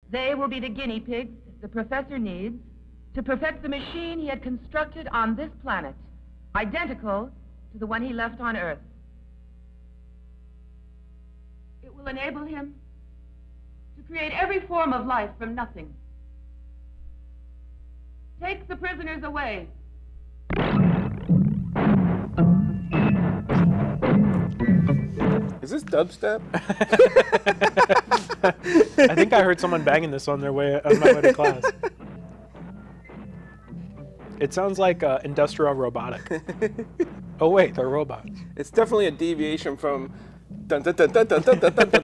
They will be the guinea pigs the professor needs to perfect the machine he had constructed on this planet, identical to the one he left on Earth. It will enable him to create every form of life from nothing. Take the prisoners away. Is this dubstep? I think I heard someone banging this on my way to class. It sounds like industrial robotic. Oh wait, they're robots. It's definitely a deviation from dun dun dun dun dun dun dun dun.